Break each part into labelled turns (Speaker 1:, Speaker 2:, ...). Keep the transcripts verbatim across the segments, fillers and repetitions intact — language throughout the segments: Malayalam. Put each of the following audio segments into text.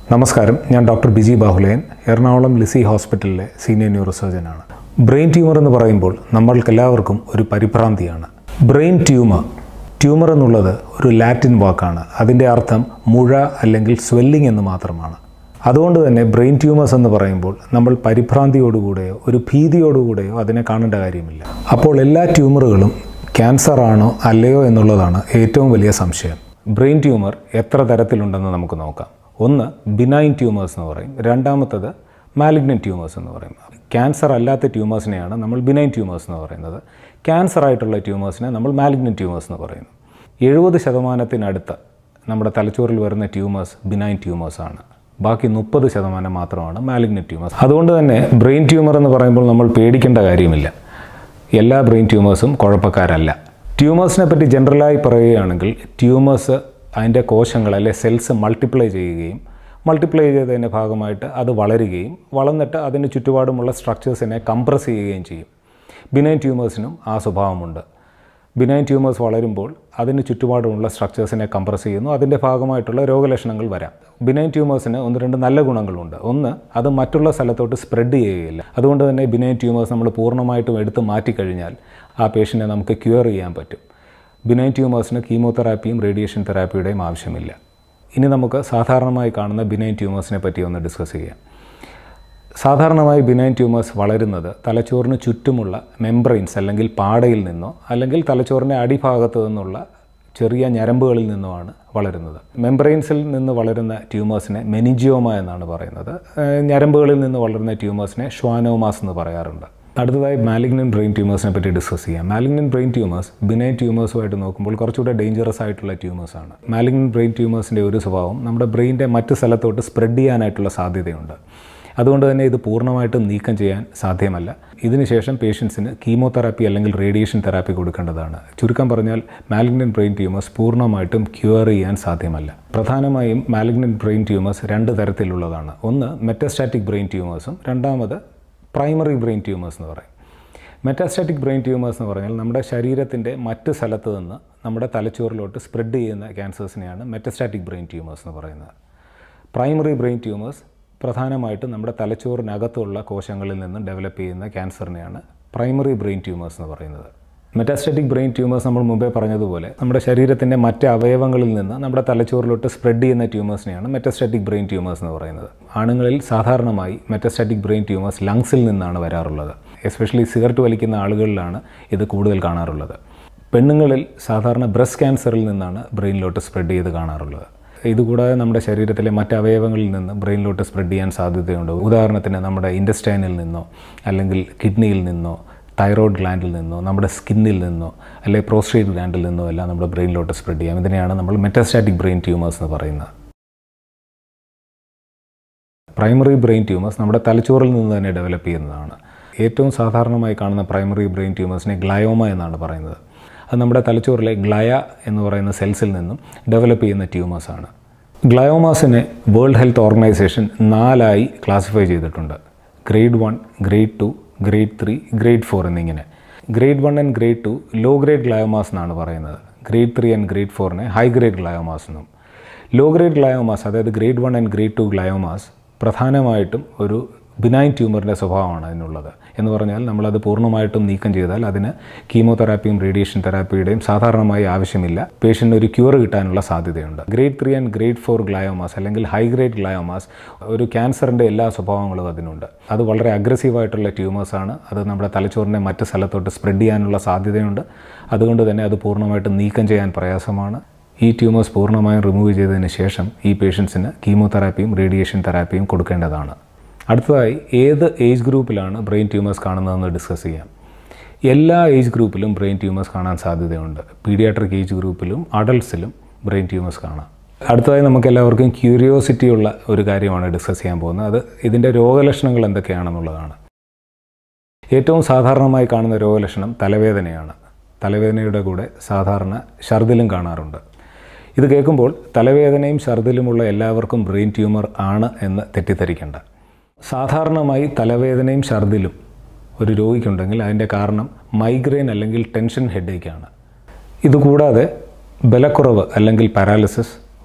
Speaker 1: നമസ്കാരം, ഞാൻ ഡോക്ടർ ബിജി ബാഹുലയൻ, എറണാകുളം ലിസി ഹോസ്പിറ്റലിലെ സീനിയർ ന്യൂറോസർജനാണ്. ബ്രെയിൻ ട്യൂമർ എന്ന് പറയുമ്പോൾ നമ്മൾക്കെല്ലാവർക്കും ഒരു പരിഭ്രാന്തിയാണ്. ബ്രെയിൻ ട്യൂമർ ട്യൂമർ എന്നുള്ളത് ഒരു ലാറ്റിൻ വാക്കാണ്. അതിൻ്റെ അർത്ഥം മുഴ അല്ലെങ്കിൽ സ്വെല്ലിംഗ് എന്ന് മാത്രമാണ്. അതുകൊണ്ട് തന്നെ ബ്രെയിൻ ട്യൂമേഴ്സ് എന്ന് പറയുമ്പോൾ നമ്മൾ പരിഭ്രാന്തിയോടുകൂടെയോ ഒരു ഭീതിയോടുകൂടെയോ അതിനെ കാണേണ്ട കാര്യമില്ല. അപ്പോൾ എല്ലാ ട്യൂമറുകളും ക്യാൻസർ ആണോ അല്ലയോ എന്നുള്ളതാണ് ഏറ്റവും വലിയ സംശയം. ബ്രെയിൻ ട്യൂമർ എത്ര തരത്തിലുണ്ടെന്ന് നമുക്ക് നോക്കാം. ഒന്ന് ബിനൈൻ ട്യൂമേഴ്സ് എന്ന് പറയും, രണ്ടാമത്തത് മാലിഗ്നൻറ്റ് ട്യൂമേഴ്സ് എന്ന് പറയും. ക്യാൻസർ അല്ലാത്ത ട്യൂമേഴ്സിനെയാണ് നമ്മൾ ബിനൈൻ ട്യൂമേഴ്സ് എന്ന് പറയുന്നത്. ക്യാൻസർ ആയിട്ടുള്ള ട്യൂമേഴ്സിനെ നമ്മൾ മാലിഗ്നൻറ്റ് ട്യൂമേഴ്സ് എന്ന് പറയുന്നു. എഴുപത് ശതമാനത്തിനടുത്ത് നമ്മുടെ തലച്ചോറിൽ വരുന്ന ട്യൂമേഴ്സ് ബിനൈൻ ട്യൂമേഴ്സാണ്. ബാക്കി മുപ്പത് ശതമാനം മാത്രമാണ് മാലിഗ്നൻറ്റ് ട്യൂമേഴ്സ്. അതുകൊണ്ട് തന്നെ ബ്രെയിൻ ട്യൂമർ എന്ന് പറയുമ്പോൾ നമ്മൾ പേടിക്കേണ്ട കാര്യമില്ല. എല്ലാ ബ്രെയിൻ ട്യൂമേഴ്സും കുഴപ്പക്കാരല്ല. ട്യൂമേഴ്സിനെ പറ്റി ജനറലായി പറയുകയാണെങ്കിൽ ട്യൂമേഴ്സ് അതിൻ്റെ കോശങ്ങൾ അല്ലെ സെൽസ് മൾട്ടിപ്ലൈ ചെയ്യുകയും മൾട്ടിപ്ലൈ ചെയ്തതിൻ്റെ ഭാഗമായിട്ട് അത് വളരുകയും വളർന്നിട്ട് അതിന് ചുറ്റുപാടുമുള്ള സ്ട്രക്ചേഴ്സിനെ കംപ്രസ് ചെയ്യുകയും ചെയ്യും. ബിനൈൻ ട്യൂമേഴ്സിനും ആ സ്വഭാവമുണ്ട്. ബിനൈൻ ട്യൂമേഴ്സ് വളരുമ്പോൾ അതിന് ചുറ്റുപാടുമുള്ള സ്ട്രക്ചേഴ്സിനെ കംപ്രസ് ചെയ്യുന്നു. അതിൻ്റെ ഭാഗമായിട്ടുള്ള രോഗലക്ഷണങ്ങൾ വരാം. ബിനൈൻ ട്യൂമേഴ്സിന് ഒന്ന് രണ്ട് നല്ല ഗുണങ്ങളുണ്ട്. ഒന്ന്, അത് മറ്റുള്ള സ്ഥലത്തോട്ട് സ്പ്രെഡ് ചെയ്യുകയില്ല. അതുകൊണ്ട് തന്നെ ബിനൈൻ ട്യൂമേഴ്സ് നമ്മൾ പൂർണ്ണമായിട്ടും എടുത്ത് മാറ്റിക്കഴിഞ്ഞാൽ ആ പേഷ്യൻറ്റിനെ നമുക്ക് ക്യൂർ ചെയ്യാൻ പറ്റും. ബിനൈൻ ട്യൂമേഴ്സിന് കീമോതെറാപ്പിയും റേഡിയേഷൻ തെറാപ്പിയുടെയും ആവശ്യമില്ല. ഇനി നമുക്ക് സാധാരണമായി കാണുന്ന ബിനൈൻ ട്യൂമേഴ്സിനെ പറ്റി ഒന്ന് ഡിസ്കസ് ചെയ്യാം. സാധാരണമായി ബിനൈൻ ട്യൂമേഴ്സ് വളരുന്നത് തലച്ചോറിന് ചുറ്റുമുള്ള മെംബ്രെയിൻസ് അല്ലെങ്കിൽ പാടയിൽ നിന്നോ അല്ലെങ്കിൽ തലച്ചോറിൻ്റെ അടിഭാഗത്ത് നിന്നുള്ള ചെറിയ ഞരമ്പുകളിൽ നിന്നുമാണ് വളരുന്നത്. മെംബ്രെയിൻസിൽ നിന്ന് വളരുന്ന ട്യൂമേഴ്സിനെ മെനിജിയോമ എന്നാണ് പറയുന്നത്. ഞരമ്പുകളിൽ നിന്ന് വളരുന്ന ട്യൂമേഴ്സിനെ ഷ്വാനോമാസ് എന്ന് പറയാറുണ്ട്. അടുത്തതായി മാലിഗ്നൻറ്റ് ബ്രെയിൻ ട്യൂമേഴ്സിനെ പറ്റി ഡിസ്കസ് ചെയ്യാം. മാലിഗ്നൻറ്റ് ബ്രെയിൻ ട്യൂമേഴ്സ് ബിനൈൻ ട്യൂമേഴ്സുമായിട്ട് നോക്കുമ്പോൾ കുറച്ചുകൂടെ ഡേഞ്ചറസ് ആയിട്ടുള്ള ട്യൂമേഴ്സാണ്. മാലിഗ്നൻറ്റ് ബ്രെയിൻ ട്യൂമേഴ്സിൻ്റെ ഒരു സ്വഭാവം നമ്മുടെ ബ്രെയിൻ്റെ മറ്റ് സ്ഥലത്തോട്ട് സ്പ്രെഡ് ചെയ്യാനായിട്ടുള്ള സാധ്യതയുണ്ട്. അതുകൊണ്ട് തന്നെ ഇത് പൂർണ്ണമായിട്ടും നീക്കം ചെയ്യാൻ സാധ്യമല്ല. ഇതിനുശേഷം പേഷ്യൻസിന് കീമോതെറാപ്പി അല്ലെങ്കിൽ റേഡിയേഷൻ തെറാപ്പി കൊടുക്കേണ്ടതാണ്. ചുരുക്കം പറഞ്ഞാൽ മാലിഗ്നൻറ്റ് ബ്രെയിൻ ട്യൂമേഴ്സ് പൂർണ്ണമായിട്ടും ക്യൂർ ചെയ്യാൻ സാധ്യമല്ല. പ്രധാനമായും മാലിഗ്നൻറ്റ് ബ്രെയിൻ ട്യൂമേഴ്സ് രണ്ട് തരത്തിലുള്ളതാണ്. ഒന്ന് മെറ്റാസ്റ്റാറ്റിക് ബ്രെയിൻ ട്യൂമേഴ്സും രണ്ടാമത് പ്രൈമറി ബ്രെയിൻ ട്യൂമേഴ്സ് എന്ന് പറയും. മെറ്റാസ്റ്റാറ്റിക് ബ്രെയിൻ ട്യൂമേഴ്സ് എന്ന് പറഞ്ഞാൽ നമ്മുടെ ശരീരത്തിൻ്റെ മറ്റ് സ്ഥലത്ത് നിന്ന് നമ്മുടെ തലച്ചോറിലോട്ട് സ്പ്രെഡ് ചെയ്യുന്ന ക്യാൻസേഴ്സിനെയാണ് മെറ്റാസ്റ്റാറ്റിക് ബ്രെയിൻ ട്യൂമേഴ്സ് എന്ന് പറയുന്നത്. പ്രൈമറി ബ്രെയിൻ ട്യൂമേഴ്സ് പ്രധാനമായിട്ടും നമ്മുടെ തലച്ചോറിനകത്തുള്ള കോശങ്ങളിൽ നിന്ന് ഡെവലപ്പ് ചെയ്യുന്ന ക്യാൻസറിനെയാണ് പ്രൈമറി ബ്രെയിൻ ട്യൂമേഴ്സ് എന്ന് പറയുന്നത്. മെറ്റാസ്റ്റാറ്റിക് ബ്രെയിൻ ട്യൂമേഴ്സ് നമ്മൾ മുമ്പേ പറഞ്ഞതുപോലെ നമ്മുടെ ശരീരത്തിൻ്റെ മറ്റ് അവയവങ്ങളിൽ നിന്ന് നമ്മുടെ തലച്ചോറിലോട്ട് സ്പ്രെഡ് ചെയ്യുന്ന ട്യൂമേഴ്സിനെയാണ് മെറ്റാസ്റ്റാറ്റിക് ബ്രെയിൻ ട്യൂമേഴ്സ് എന്ന് പറയുന്നത്. ആണുങ്ങളിൽ സാധാരണമായി മെറ്റാസ്റ്റാറ്റിക് ബ്രെയിൻ ട്യൂമേഴ്സ് ലങ്സിൽ നിന്നാണ് വരാറുള്ളത്. എസ്പെഷ്യലി സിഗരറ്റ് വലിക്കുന്ന ആളുകളിലാണ് ഇത് കൂടുതൽ കാണാറുള്ളത്. പെണ്ണുങ്ങളിൽ സാധാരണ ബ്രസ്റ്റ് ക്യാൻസറിൽ നിന്നാണ് ബ്രെയിനിലോട്ട് സ്പ്രെഡ് ചെയ്ത് കാണാറുള്ളത്. ഇതുകൂടാതെ നമ്മുടെ ശരീരത്തിലെ മറ്റ് അവയവങ്ങളിൽ നിന്ന് ബ്രെയിനിലോട്ട് സ്പ്രെഡ് ചെയ്യാൻ സാധ്യതയുണ്ട്. ഉദാഹരണത്തിന് നമ്മുടെ ഇൻറ്റസ്റ്റൈനിൽ നിന്നോ അല്ലെങ്കിൽ കിഡ്നിയിൽ നിന്നോ തൈറോയ്ഡ് ഗ്ലാൻഡിൽ നിന്നോ നമ്മുടെ സ്കിന്നിൽ നിന്നോ അല്ലെങ്കിൽ പ്രോസ്റ്റേറ്റ് ഗ്ലാൻഡിൽ നിന്നോ എല്ലാം നമ്മുടെ ബ്രെയിനിലോട്ട് സ്പ്രെഡ് ചെയ്യാം. ഇതിനെയാണ് നമ്മൾ മെറ്റാസ്റ്റാറ്റിക് ബ്രെയിൻ ട്യൂമേഴ്സ് എന്ന് പറയുന്നത്. പ്രൈമറി ബ്രെയിൻ ട്യൂമേഴ്സ് നമ്മുടെ തലച്ചോറിൽ നിന്ന് തന്നെ ഡെവലപ്പ് ചെയ്യുന്നതാണ്. ഏറ്റവും സാധാരണമായി കാണുന്ന പ്രൈമറി ബ്രെയിൻ ട്യൂമേഴ്സിനെ ഗ്ലയോമ എന്നാണ് പറയുന്നത്. അത് നമ്മുടെ തലച്ചോറിലെ ഗ്ലയ എന്ന് പറയുന്ന സെൽസിൽ നിന്നും ഡെവലപ്പ് ചെയ്യുന്ന ട്യൂമേഴ്സാണ്. ഗ്ലയോമാസിനെ വേൾഡ് ഹെൽത്ത് ഓർഗനൈസേഷൻ നാലായി ക്ലാസിഫൈ ചെയ്തിട്ടുണ്ട്. Grade one, grade two, grade three, grade four എന്നിങ്ങനെ. Grade one and grade two low grade gliomas എന്നാണ് പറയുന്നത്. ഗ്രേഡ് ത്രീ ആൻഡ് ഗ്രേഡ് ഫോറിനെ ഹൈ ഗ്രേഡ് ഗ്ലയോമാസ് എന്നും. ലോ ഗ്രേഡ് ഗ്ലയോമാസ് അതായത് grade one and grade two gliomas പ്രധാനമായിട്ടും ഒരു ബിനൈൻ ട്യൂമറിൻ്റെ സ്വഭാവമാണ് അതിനുള്ളത്. എന്ന് പറഞ്ഞാൽ നമ്മളത് പൂർണ്ണമായിട്ടും നീക്കം ചെയ്താൽ അതിന് കീമോതെറാപ്പിയും റേഡിയേഷൻ തെറാപ്പിയുടെയും സാധാരണമായി ആവശ്യമില്ല. പേഷ്യൻ്റ് ഒരു ക്യൂർ കിട്ടാനുള്ള സാധ്യതയുണ്ട്. Grade three and grade four gliomas അല്ലെങ്കിൽ ഹൈ ഗ്രേഡ് ഗ്ലയോമാസ് ഒരു ക്യാൻസറിൻ്റെ എല്ലാ സ്വഭാവങ്ങളും അതിനുണ്ട്. അത് വളരെ അഗ്രസീവായിട്ടുള്ള ട്യൂമേഴ്സാണ്. അത് നമ്മുടെ തലച്ചോറിനെ മറ്റ് സ്ഥലത്തോട്ട് സ്പ്രെഡ് ചെയ്യാനുള്ള സാധ്യതയുണ്ട്. അതുകൊണ്ട് തന്നെ അത് പൂർണ്ണമായിട്ടും നീക്കം ചെയ്യാൻ പ്രയാസമാണ്. ഈ ട്യൂമേഴ്സ് പൂർണ്ണമായും റിമൂവ് ചെയ്തതിന് ശേഷം ഈ പേഷ്യൻസിന് കീമോതെറാപ്പിയും റേഡിയേഷൻ തെറാപ്പിയും കൊടുക്കേണ്ടതാണ്. അടുത്തതായി ഏത് ഏജ് ഗ്രൂപ്പിലാണ് ബ്രെയിൻ ട്യൂമേഴ്സ് കാണുന്നതെന്ന് ഡിസ്കസ് ചെയ്യാം. എല്ലാ ഏജ് ഗ്രൂപ്പിലും ബ്രെയിൻ ട്യൂമേഴ്സ് കാണാൻ സാധ്യതയുണ്ട്. പീഡിയാട്രിക് ഏജ് ഗ്രൂപ്പിലും അഡൾട്ട്സിലും ബ്രെയിൻ ട്യൂമേഴ്സ് കാണാം. അടുത്തതായി നമുക്ക് എല്ലാവർക്കും ക്യൂരിയോസിറ്റി ഉള്ള ഒരു കാര്യമാണ് ഡിസ്കസ് ചെയ്യാൻ പോകുന്നത്. അത് ഇതിൻ്റെ രോഗലക്ഷണങ്ങൾ എന്തൊക്കെയാണെന്നുള്ളതാണ്. ഏറ്റവും സാധാരണമായി കാണുന്ന രോഗലക്ഷണം തലവേദനയാണ്. തലവേദനയുടെ കൂടെ സാധാരണ ഛർദിലും കാണാറുണ്ട്. ഇത് കേൾക്കുമ്പോൾ തലവേദനയും ഛർദിലുമുള്ള എല്ലാവർക്കും ബ്രെയിൻ ട്യൂമർ ആണ് എന്ന് തെറ്റിദ്ധരിക്കേണ്ട. സാധാരണമായി തലവേദനയും ഛർദിലും ഒരു രോഗിക്കുണ്ടെങ്കിൽ അതിൻ്റെ കാരണം മൈഗ്രെയിൻ അല്ലെങ്കിൽ ടെൻഷൻ ഹെഡേക്കാണ്. ഇതുകൂടാതെ ബലക്കുറവ് അല്ലെങ്കിൽ പാരാലിസിസ്,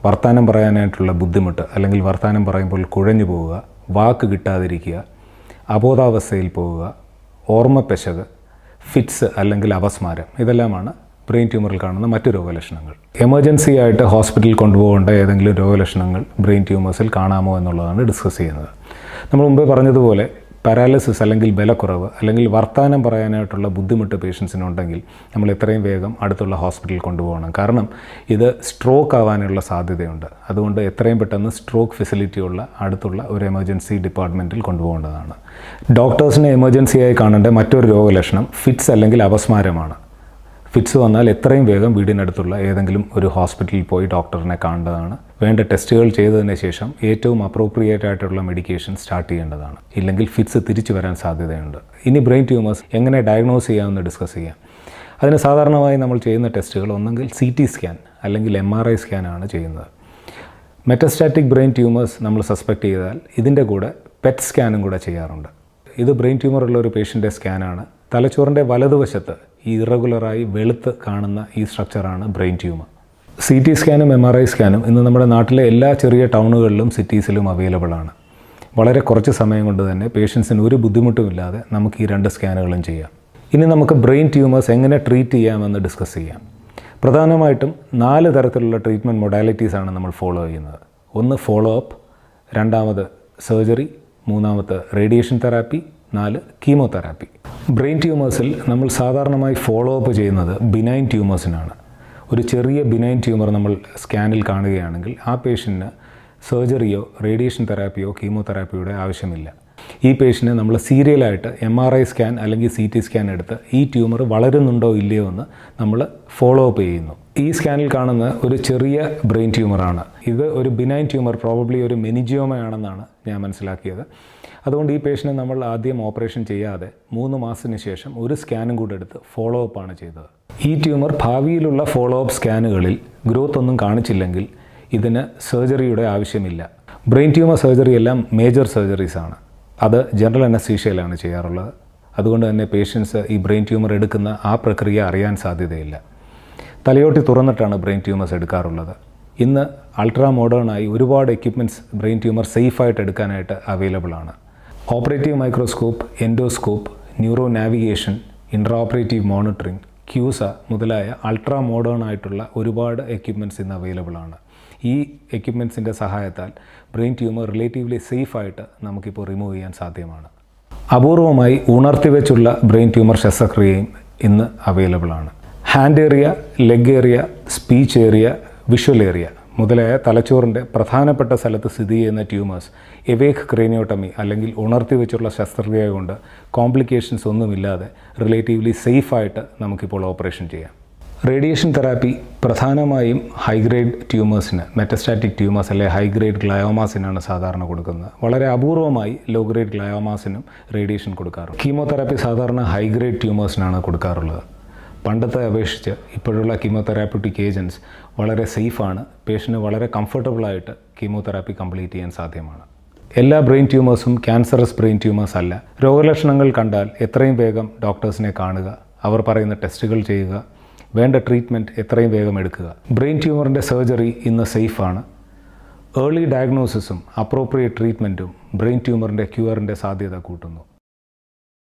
Speaker 1: വർത്തമാനം പറയാനായിട്ടുള്ള ബുദ്ധിമുട്ട് അല്ലെങ്കിൽ വർത്തമാനം പറയുമ്പോൾ കുഴഞ്ഞു പോവുക, വാക്ക് കിട്ടാതിരിക്കുക, അബോധാവസ്ഥയിൽ പോവുക, ഓർമ്മ പെശക്, ഫിറ്റ്സ് അല്ലെങ്കിൽ അപസ്മാരം, ഇതെല്ലാമാണ് ബ്രെയിൻ ട്യൂമറിൽ കാണുന്ന മറ്റു രോഗലക്ഷണങ്ങൾ. എമർജൻസി ആയിട്ട് ഹോസ്പിറ്റലിൽ കൊണ്ടുപോകേണ്ട ഏതെങ്കിലും രോഗലക്ഷണങ്ങൾ ബ്രെയിൻ ട്യൂമേഴ്സിൽ കാണാമോ എന്നുള്ളതാണ് ഡിസ്കസ് ചെയ്യുന്നത്. നമ്മൾ മുമ്പേ പറഞ്ഞതുപോലെ പാരാലിസിസ് അല്ലെങ്കിൽ ബലക്കുറവ് അല്ലെങ്കിൽ വർത്തമാനം പറയാനായിട്ടുള്ള ബുദ്ധിമുട്ട് പേഷ്യൻസിനുണ്ടെങ്കിൽ നമ്മൾ എത്രയും വേഗം അടുത്തുള്ള ഹോസ്പിറ്റലിൽ കൊണ്ടുപോകണം. കാരണം ഇത് സ്ട്രോക്ക് ആവാനുള്ള സാധ്യതയുണ്ട്. അതുകൊണ്ട് എത്രയും പെട്ടെന്ന് സ്ട്രോക്ക് ഫെസിലിറ്റി ഉള്ള അടുത്തുള്ള ഒരു എമർജൻസി ഡിപ്പാർട്ട്മെൻറ്റിൽ കൊണ്ടുപോകേണ്ടതാണ്. ഡോക്ടേഴ്സിനെ എമർജൻസിയായി കാണേണ്ട മറ്റൊരു രോഗലക്ഷണം ഫിറ്റ്സ് അല്ലെങ്കിൽ അപസ്മാരമാണ്. ഫിറ്റ്സ് വന്നാൽ എത്രയും വേഗം വീടിനടുത്തുള്ള ഏതെങ്കിലും ഒരു ഹോസ്പിറ്റലിൽ പോയി ഡോക്ടറിനെ കാണേണ്ടതാണ്. വേണ്ട ടെസ്റ്റുകൾ ചെയ്തതിന് ശേഷം ഏറ്റവും അപ്രോപ്രിയേറ്റ് ആയിട്ടുള്ള മെഡിക്കേഷൻ സ്റ്റാർട്ട് ചെയ്യേണ്ടതാണ്. ഇല്ലെങ്കിൽ ഫിറ്റ്സ് തിരിച്ചു വരാൻ സാധ്യതയുണ്ട്. ഇനി ബ്രെയിൻ ട്യൂമേഴ്സ് എങ്ങനെ ഡയഗ്നോസ് ചെയ്യാമെന്ന് ഡിസ്കസ് ചെയ്യാം. അതിന് സാധാരണമായി നമ്മൾ ചെയ്യുന്ന ടെസ്റ്റുകൾ ഒന്നെങ്കിൽ സി ടി സ്കാൻ അല്ലെങ്കിൽ എം ആർ ഐ സ്കാനാണ് ചെയ്യുന്നത്. മെറ്റസ്റ്റാറ്റിക് ബ്രെയിൻ ട്യൂമേഴ്സ് നമ്മൾ സസ്പെക്ട് ചെയ്താൽ ഇതിൻ്റെ കൂടെ പെറ്റ് സ്കാനും കൂടെ ചെയ്യാറുണ്ട്. ഇത് ബ്രെയിൻ ട്യൂമർ ഉള്ള ഒരു പേഷ്യൻ്റെ സ്കാനാണ്. തലച്ചോറിൻ്റെ വലതുവശത്ത് ഈ ഇറഗുലറായി വെളുത്ത് കാണുന്ന ഈ സ്ട്രക്ചറാണ് ബ്രെയിൻ ട്യൂമർ. സി ടി സ്കാനും എം ആർ ഐ സ്കാനും ഇന്ന് നമ്മുടെ നാട്ടിലെ എല്ലാ ചെറിയ ടൗണുകളിലും സിറ്റീസിലും അവൈലബിൾ ആണ്. വളരെ കുറച്ച് സമയം കൊണ്ട് തന്നെ പേഷ്യൻസിന് ഒരു ബുദ്ധിമുട്ടുമില്ലാതെ നമുക്ക് ഈ രണ്ട് സ്കാനുകളും ചെയ്യാം. ഇനി നമുക്ക് ബ്രെയിൻ ട്യൂമേഴ്സ് എങ്ങനെ ട്രീറ്റ് ചെയ്യാമെന്ന് ഡിസ്കസ് ചെയ്യാം. പ്രധാനമായിട്ടും നാല് തരത്തിലുള്ള ട്രീറ്റ്മെൻറ്റ് മൊഡാലിറ്റീസാണ് നമ്മൾ ഫോളോ ചെയ്യുന്നത്. ഒന്ന് ഫോളോ അപ്പ്, രണ്ടാമത് സർജറി, മൂന്നാമത് റേഡിയേഷൻ തെറാപ്പി, നാല് കീമോതെറാപ്പി. ബ്രെയിൻ ട്യൂമേഴ്സിൽ നമ്മൾ സാധാരണമായി ഫോളോ അപ്പ് ചെയ്യുന്നത് ബിനൈൻ ട്യൂമേഴ്സിനാണ്. ഒരു ചെറിയ ബിനൈൻ ട്യൂമർ നമ്മൾ സ്കാനിൽ കാണുകയാണെങ്കിൽ ആ പേഷ്യൻറ്റിന് സർജറിയോ റേഡിയേഷൻ തെറാപ്പിയോ കീമോതെറാപ്പിയുടെ ആവശ്യമില്ല. ഈ പേഷ്യൻറ്റിനെ നമ്മൾ സീരിയലായിട്ട് എം ആർ ഐ സ്കാൻ അല്ലെങ്കിൽ സി ടി സ്കാൻ എടുത്ത് ഈ ട്യൂമർ വളരുന്നുണ്ടോ ഇല്ലയോ എന്ന് നമ്മൾ ഫോളോ അപ്പ് ചെയ്യുന്നു. ഈ സ്കാനിൽ കാണുന്ന ഒരു ചെറിയ ബ്രെയിൻ ട്യൂമറാണ്. ഇത് ഒരു ബിനൈൻ ട്യൂമർ, പ്രോബബ്ലി ഒരു മെനിജിയോമയാണെന്നാണ് ഞാൻ മനസ്സിലാക്കിയത്. അതുകൊണ്ട് ഈ പേഷ്യൻറ്റിനെ നമ്മൾ ആദ്യം ഓപ്പറേഷൻ ചെയ്യാതെ മൂന്ന് മാസത്തിന് ശേഷം ഒരു സ്കാനും കൂടെ എടുത്ത് ഫോളോ അപ്പാണ് ചെയ്തത്. ഈ ട്യൂമർ ഭാവിയിലുള്ള ഫോളോ അപ്പ് സ്കാനുകളിൽ ഗ്രോത്ത് ഒന്നും കാണിച്ചില്ലെങ്കിൽ ഇതിന് സർജറിയുടെ ആവശ്യമില്ല. ബ്രെയിൻ ട്യൂമർ സർജറി എല്ലാം മേജർ സർജറീസാണ്. അത് ജനറൽ അനസ്തീഷ്യയിലാണ് ചെയ്യാറുള്ളത്. അതുകൊണ്ട് തന്നെ പേഷ്യൻസ് ഈ ബ്രെയിൻ ട്യൂമർ എടുക്കുന്ന ആ പ്രക്രിയ അറിയാൻ സാധ്യതയില്ല. തലയോട്ടി തുറന്നിട്ടാണ് ബ്രെയിൻ ട്യൂമേഴ്സ് എടുക്കാറുള്ളത്. ഇന്ന് അൾട്രാ മോഡേണായി ഒരുപാട് എക്യുപ്മെൻറ്റ്സ് ബ്രെയിൻ ട്യൂമർ സേഫായിട്ട് എടുക്കാനായിട്ട് അവൈലബിൾ ആണ്. Operative microscope, endoscope, neuro navigation, intra operative monitoring, CUSA മുതലായ അൾട്രാ മോഡേൺ ആയിട്ടുള്ള ഒരുപാട് എക്യുപ്മെൻറ്റ്സ് ഇന്ന് അവൈലബിൾ ആണ്. ഈ എക്യുപ്മെൻറ്റ്സിൻ്റെ സഹായത്താൽ ബ്രെയിൻ ട്യൂമർ റിലേറ്റീവ്ലി സേഫായിട്ട് നമുക്കിപ്പോൾ റിമൂവ് ചെയ്യാൻ സാധ്യമാണ്. അപൂർവമായി ഉണർത്തിവെച്ചുള്ള ബ്രെയിൻ ട്യൂമർ ശസ്ത്രക്രിയയും ഇന്ന് അവൈലബിൾ ആണ്. Hand area, leg area, speech area, visual area മുതലായ തലച്ചോറിൻ്റെ പ്രധാനപ്പെട്ട സ്ഥലത്ത് സ്ഥിതി ചെയ്യുന്ന ട്യൂമേഴ്സ് എവേക്ക് ക്രേനിയോട്ടമി അല്ലെങ്കിൽ ഉണർത്തി വെച്ചുള്ള ശസ്ത്രക്രിയ കൊണ്ട് കോംപ്ലിക്കേഷൻസ് ഒന്നുമില്ലാതെ റിലേറ്റീവ്ലി സേഫായിട്ട് നമുക്കിപ്പോൾ ഓപ്പറേഷൻ ചെയ്യാം. റേഡിയേഷൻ തെറാപ്പി പ്രധാനമായും ഹൈഗ്രേഡ് ട്യൂമേഴ്സിന്, മെറ്റസ്റ്റാറ്റിക് ട്യൂമേഴ്സ് അല്ലെ ഹൈഗ്രേഡ് ഗ്ലയോമാസിനാണ് സാധാരണ കൊടുക്കുന്നത്. വളരെ അപൂർവമായി ലോ ഗ്രേഡ് ഗ്ലയോമാസിനും റേഡിയേഷൻ കൊടുക്കാറുണ്ട്. കീമോതെറാപ്പി സാധാരണ ഹൈഗ്രേഡ് ട്യൂമേഴ്സിനാണ് കൊടുക്കാറുള്ളത്. പണ്ടത്തെ അപേക്ഷിച്ച് ഇപ്പോഴുള്ള കീമോതെറാപ്യൂട്ടിക് ഏജൻറ്റ്സ് വളരെ സേഫാണ്. പേഷ്യൻറ്റ് വളരെ കംഫർട്ടബിളായിട്ട് കീമോതെറാപ്പി കംപ്ലീറ്റ് ചെയ്യാൻ സാധ്യമാണ്. എല്ലാ ബ്രെയിൻ ട്യൂമേഴ്സും ക്യാൻസറസ് ബ്രെയിൻ ട്യൂമേഴ്സ് അല്ല. രോഗലക്ഷണങ്ങൾ കണ്ടാൽ എത്രയും വേഗം ഡോക്ടേഴ്സിനെ കാണുക, അവർ പറയുന്ന ടെസ്റ്റുകൾ ചെയ്യുക, വേണ്ട ട്രീറ്റ്മെൻറ്റ് എത്രയും വേഗം എടുക്കുക. ബ്രെയിൻ ട്യൂമറിൻ്റെ സർജറി ഇന്ന് സേഫാണ്. ഏർലി ഡയഗ്നോസിസും അപ്രോപ്രിയേറ്റ് ട്രീറ്റ്മെൻറ്റും ബ്രെയിൻ ട്യൂമറിൻ്റെ ക്യൂറിൻ്റെ സാധ്യത കൂട്ടുന്നു.